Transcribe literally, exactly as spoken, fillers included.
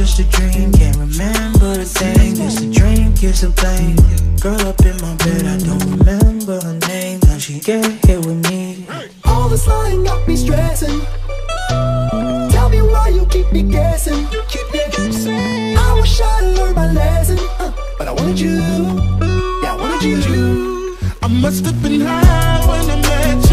just a dream, can't remember a thing. Just a dream, kiss a blame. Girl up in my bed, I don't remember her name. Now she get here with me. All this lying got me stressing. Tell me why you keep me guessing. Keep me guessing. I wish I learned my lesson, uh, but I wanted you. Yeah, I wanted you. I must have been high when I met you.